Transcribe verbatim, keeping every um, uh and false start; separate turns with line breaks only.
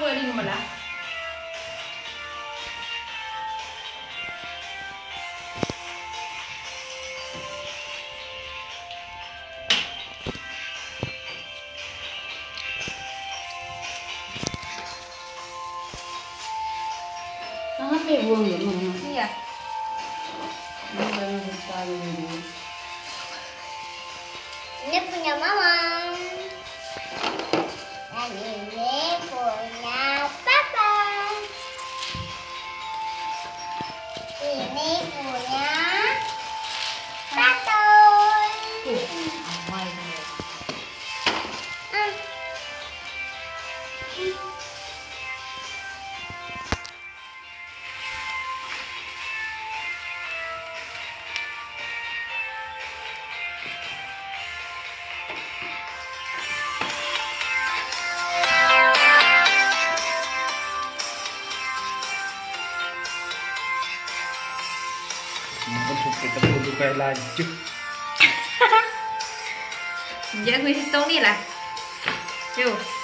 boleh di mana?
Apa ya buang ya mama?
Iya.
Buang sekali ini.
Ini punya mama. Dan ini punya papa. Ini punya Patoy.
Amai dia.
Hmm.
Mungkin kita perlu kayak lanjut.
Jangan gue hitung nih lah. Yuk.